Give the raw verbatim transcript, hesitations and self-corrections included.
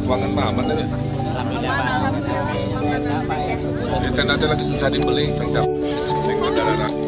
Ruangan mah aman tadi. Di tenda lagi susah dibeli, sang siap. Neng darah.